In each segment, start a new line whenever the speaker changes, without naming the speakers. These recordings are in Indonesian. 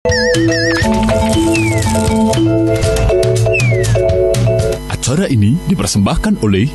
Acara ini dipersembahkan oleh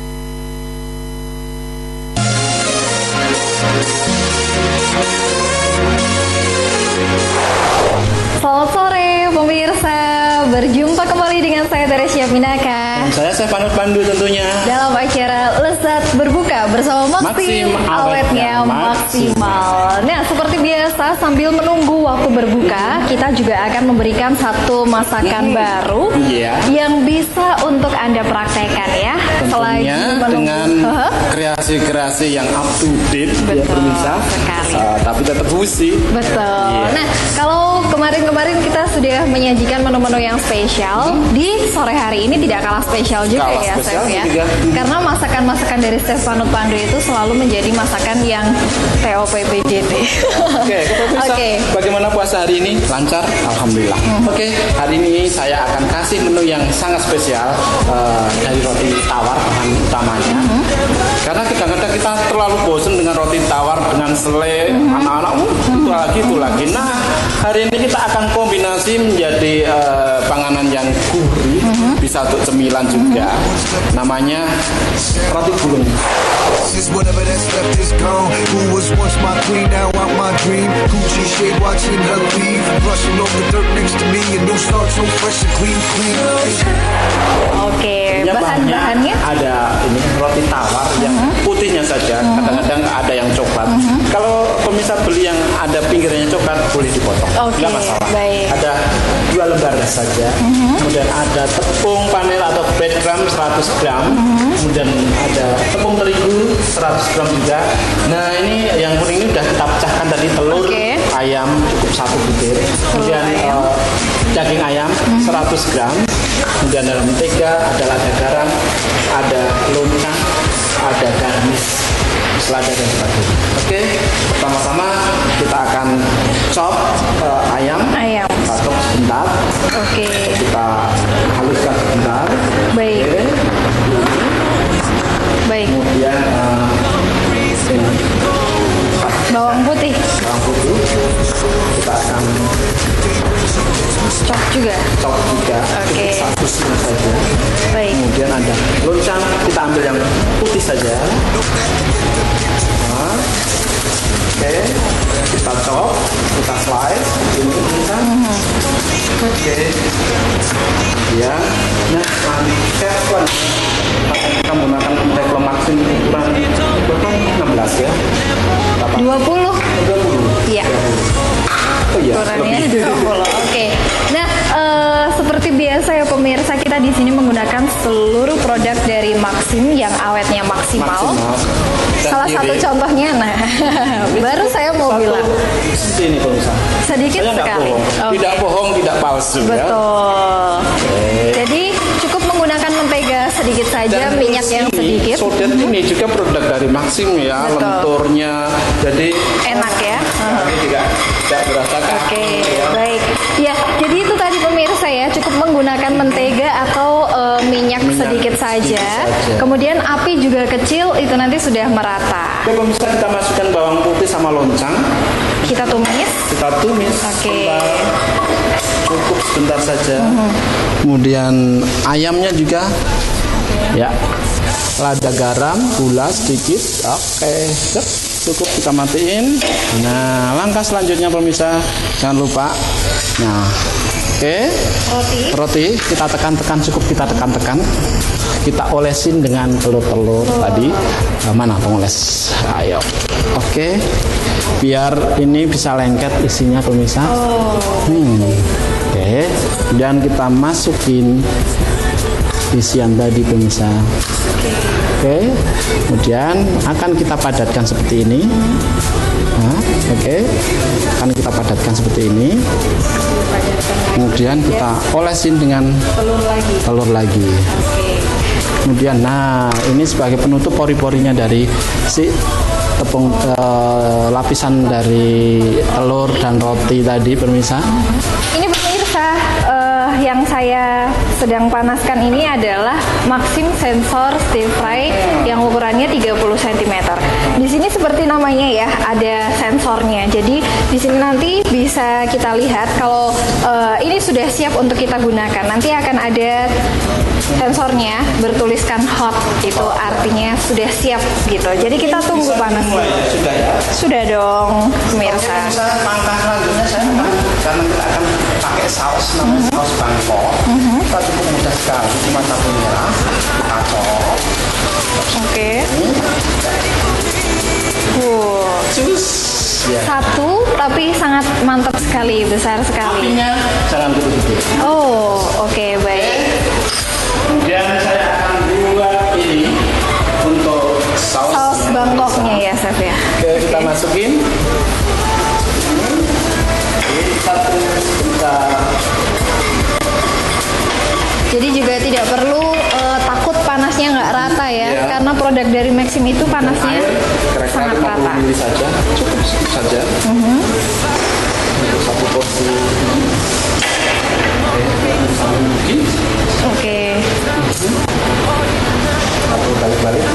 Selamat sore pemirsa, berjumpa kembali dengan saya Teresia Pinaka.
Dan saya Stefanus Pandu tentunya.
Dalam acara Lezat Berbuka bersama Maxim, awetnya maksimal. Nah, seperti biasa sambil menunggu waktu berbuka, kita juga akan memberikan satu masakan baru yang bisa untuk Anda praktekkan ya.
Tentunya dengan kreasi-kreasi yang up to date.
Betul
ya,
sekali.
Tapi tetap fusi.
Betul. Nah, kalau kemarin kita sudah menyajikan menu-menu yang spesial, di sore hari ini tidak kalah spesial juga ya, Chef ya. Karena masakan-masakan dari Stefanus Pandu itu selalu menjadi masakan yang TOP-PJT.
Oke, bagaimana puasa hari ini? Lancar? Alhamdulillah. Oke, hari ini saya akan kasih menu yang sangat spesial dari roti tawar bahan utamanya. Karena kadang-kadang kita terlalu bosan dengan roti tawar dengan selai, anak-anak itu lagi. Nah, hari ini kita akan kombinasi menjadi panganan yang gurih, bisa untuk cemilan juga. Namanya roti gulung.
Whatever that's left is gone. Who was once my queen, now I'm my dream. Gucci shade, watching her leave. Brushing off the dirt next to me. A new start, so fresh and clean.
Oke, bahan-bahannya
ada ini roti tawar yang putihnya saja. Kadang-kadang ada yang coklat. Kalau pemirsa beli yang ada pinggirnya coklat, boleh dipotong. Nggak masalah.
Baik.
Ada 2 lembar saja. Kemudian ada tepung panel atau breadcrumb 100 gram. Kemudian ada tepung terigu 100 gram juga. Nah, ini yang kuning ini sudah kita pecahkan tadi. Telur ayam cukup 1 butir. Kemudian daging ayam 100 gram. Kemudian dalam mentega ada lada garam, ada loncang, ada garnish, selada dan sebagainya. Oke, pertama-tama kita akan chop ayam. Kita chop sebentar.
Oke.
Kita haluskan sebentar.
Baik.
Oke.
Baik.
Kemudian
Bawang putih
kita akan
chop juga.
Oke. Satu setengah saja.
Baik.
Kemudian ada loncang, kita ambil yang putih saja. Nah, oke, kita chop, kita slice ini loncang. Oke. Ya. Nah, Chef kita menggunakan mentega Maxim ukuran 16 ya.
20. Iya.
Oh iya.
Ukurannya 20. Oke. Nah, seperti biasa ya pemirsa, kita di sini menggunakan seluruh produk dari Maxim yang awetnya maksimal. Salah satu contohnya, nah, baru saya mau bilang.
Ini pemirsa.
Sedikit sekali.
Tidak bohong, tidak palsu.
Betul. Jadi cukup menggunakan mentega sedikit saja, dan minyak yang sedikit.
Sodet ini juga produk dari Maxim ya. Betul. Lenturnya, jadi
enak ya.
Tidak berasa kaku.
Oke, baik. Ya, jadi itu tadi pemirsa ya, cukup menggunakan mentega atau minyak sedikit saja. Kemudian api juga kecil, itu nanti sudah merata.
Oke, pemirsa, kita masukkan bawang putih sama loncang.
Kita tumis. Oke.
Cukup sebentar saja. Kemudian ayamnya juga. Ya. Lada garam, gula sedikit. Oke, cukup kita matiin. Nah, langkah selanjutnya pemirsa, jangan lupa. Nah, oke. Roti kita tekan-tekan, cukup kita tekan-tekan. Kita olesin dengan telur-telur tadi. Mana pengoles? Ayo. Oke. Biar ini bisa lengket isinya pemirsa. Oke. Dan kita masukin isian tadi pemirsa. Oke. Kemudian akan kita padatkan seperti ini. Nah, oke. Akan kita padatkan seperti ini. Kemudian kita olesin dengan telur lagi. Kemudian, nah, ini sebagai penutup pori-porinya dari si tepung lapisan dari telur dan roti tadi pemirsa.
Ini pemirsa yang saya sedang panaskan ini adalah Maxim Sensor Stir Fry yang ukurannya 30 cm. Di sini seperti namanya ya, ada sensornya. Jadi di sini nanti bisa kita lihat kalau ini sudah siap untuk kita gunakan. Nanti akan ada sensornya bertuliskan hot, itu artinya sudah siap gitu. Jadi kita tunggu panasnya.
Sudah ya?
Sudah dong, pemirsa.
Langkah selanjutnya saya karena kita akan pakai saus namanya saus Bangkok. Kita cukup mudah sekali, cuma cabai merah kita colok.
Oke.
Jus. Ya.
Satu tapi sangat mantap sekali, besar sekali.
Apinya jangan gede-gede.
Oh, oke, baik.
Kemudian saya akan buat ini untuk
Saus Bangkoknya ya, Chef ya.
Oke, kita masukin. Satu kita.
Jadi juga tidak perlu takut panasnya nggak rata ya, karena produk dari Maxim itu panasnya sangat rata.
50 ml saja, cukup sedikit saja. Untuk satu porsi.
Oke.
Satu balik-balik.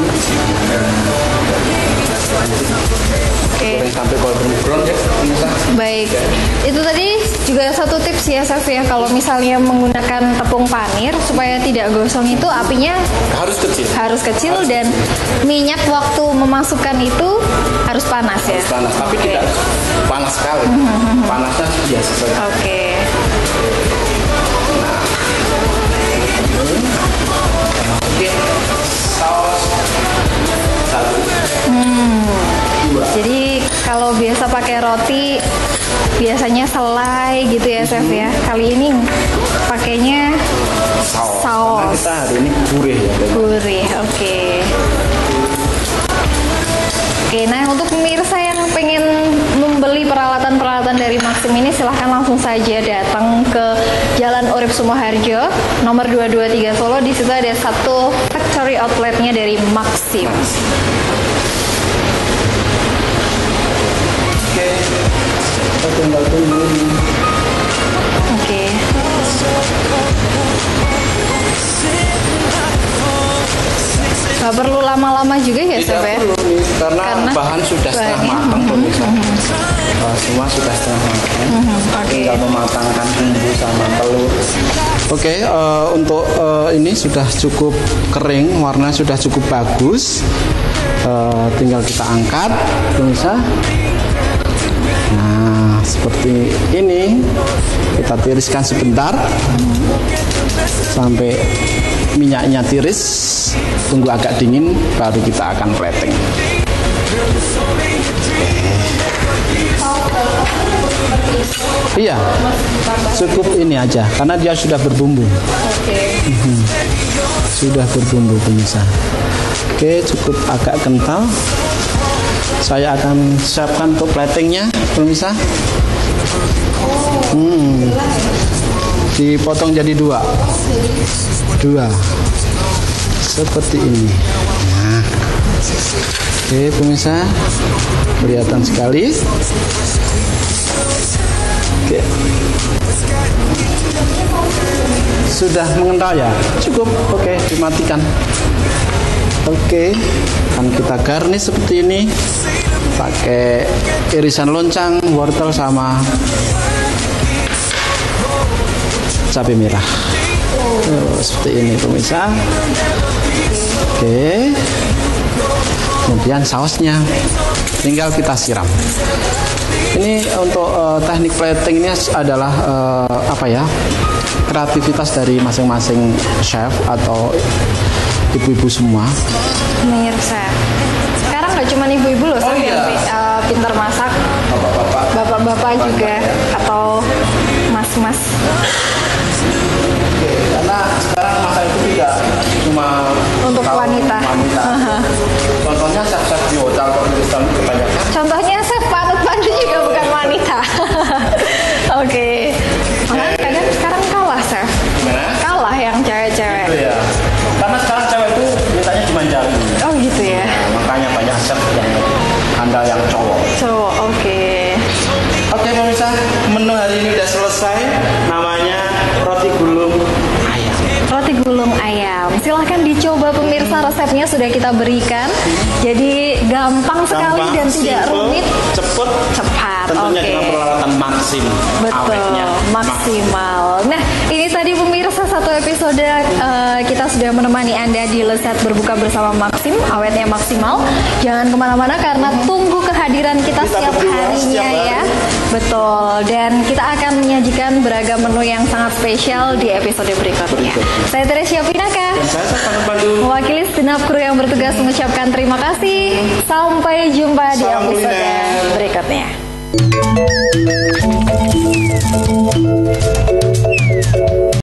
Oke.
Goreng sampai golden brown ya, pemirsa.
Baik, itu tadi juga satu tips ya, Chef ya, kalau misalnya menggunakan tepung panir supaya tidak gosong itu apinya
Harus kecil.
dan minyak waktu memasukkan itu harus panas ya.
Harus panas, tapi tidak panas sekali. Panasnya biasa saja.
Oke.
Masukin saus satu.
Jadi kalau biasa pakai roti biasanya selai gitu ya, Chef ya. Kali ini pakainya
Karena
saus.
kita hari ini gurih ya.
Gurih, oke. Oke, nah untuk pemirsa yang pengen membeli peralatan-peralatan dari Maxim ini, silahkan langsung saja datang ke Jalan Urip Sumoharjo, nomor 223 Solo. Di situ ada satu factory outletnya dari Maxim.
Oke, kita tinggal tunggu.
Oke. Gak perlu lama-lama juga ya, Chef ya?
Tidak perlu nih, karena bahan sudah setengah matang pemirsa. Semua sudah setengah matang. Tinggal mematangkan bumbu sama telur. Oke, untuk ini sudah cukup kering, warna sudah cukup bagus. Tinggal kita angkat, pemirsa. Nah, seperti ini. Kita tiriskan sebentar sampai minyaknya tiris. Tunggu agak dingin, baru kita akan plating. Iya, cukup ini aja, karena dia sudah berbumbu. Sudah berbumbu pemirsa. Oke, cukup agak kental. Saya akan siapkan untuk platingnya, pemirsa. Dipotong jadi dua, seperti ini. Nah, oke pemirsa, kelihatan sekali. Oke, sudah mengental ya, cukup. Oke, dimatikan. Oke, akan kita garnish seperti ini, pakai irisan loncang, wortel sama cabai merah. Seperti ini pemirsa. Oke, kemudian sausnya tinggal kita siram. Ini untuk teknik plating ini adalah kreativitas dari masing-masing chef atau ibu-ibu semua.
Pemirsa, sekarang nggak cuma ibu-ibu loh, yang pintar masak, bapak-bapak juga atau mas-mas.
Karena sekarang masa itu tidak cuma
untuk wanita.
Contohnya chef-chef di hotel kebanyakan.
Contohnya chef panut-panut juga bukan wanita. Oke. Makanya kadang sekarang kalah chef.
Gimana?
Kalah yang cewek-cewek.
Gitu ya. Karena sekarang cewek itu mintanya cuma jari.
Oh gitu ya.
Makanya banyak chef yang handal yang cowok.
Cowok, oke.
Oke pemirsa, menu hari ini udah selesai. Namanya roti gulung ayam.
sudah kita berikan. Jadi gampang sekali dan tidak rumit, cepat.
Tentunya dengan peralatan Maxim.
Betul, maksimal. Nah, ini tadi pemirsa satu episode kita sudah menemani Anda di Lezat Berbuka bersama Maxim, awetnya maksimal. Jangan kemana-mana karena tunggu kehadiran kita setiap harinya ya. Betul, dan kita akan menyajikan beragam menu yang sangat spesial di episode berikutnya. Saya Teresia Pinaka.
Dan saya Safan Pandu.
Mewakili segenap kru yang bertugas mengucapkan terima kasih. Sampai jumpa di episode berikutnya.